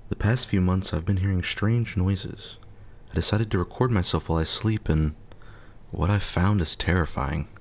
The past few months I've been hearing strange noises. I decided to record myself while I sleep, and what I found is terrifying.